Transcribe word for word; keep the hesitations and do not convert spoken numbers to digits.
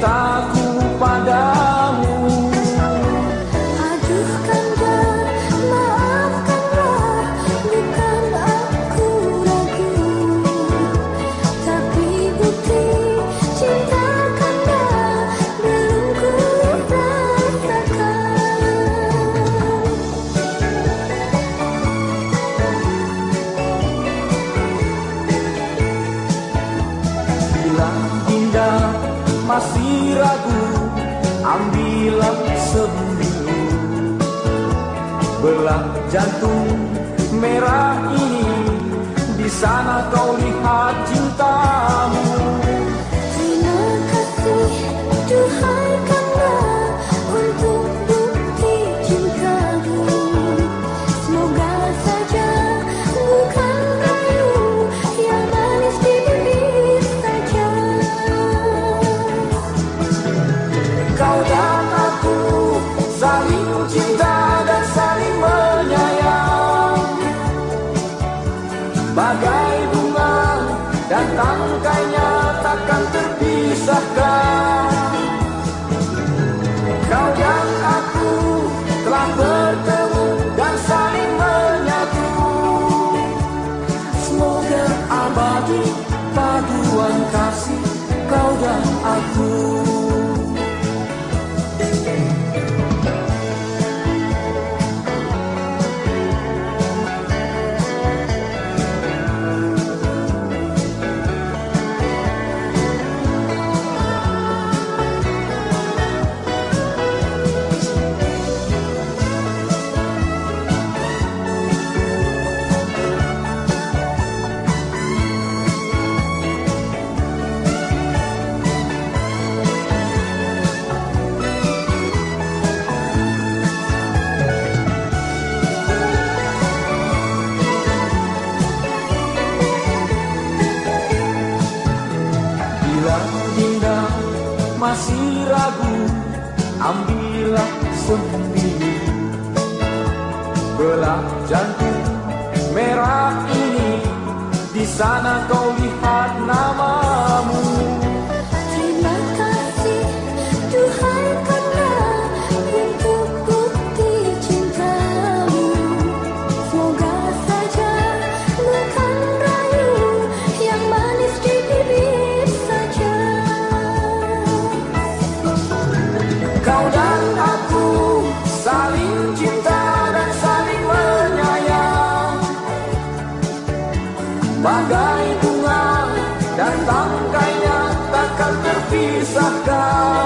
cintaku padamu. Aduh kanda, maafkanlah, bukan aku ragu, tapi bukti cinta kanda belum ku rasakan. Bila Dinda masih ragu, ambillah sembilu, belah jantung merah ini, di sana kau lihat cintamu. Terima kasih duhai kanda untuk bukti cintamu. Semoga saja bukan kayu yang manis di bibir saja. Kau dan aku saling cinta dan saling menyayang, bagai bunga dan tangkainya takkan terpisahkan. Kau dan aku telah bertemu dan saling menyatu. Semoga abadi paduan kasih kau dan aku. Bila Dinda masih ragu, ambillah sembilu, belah jantung merah ini, di sana kau lihat namamu. Terima kasih duhai kanda untuk bukti cintamu. Semoga saja bukan rayu yang manis di bibir saja. Kau dan aku saling cinta dan saling menyayang, bagai bunga dan tangkainya takkan terpisahkan.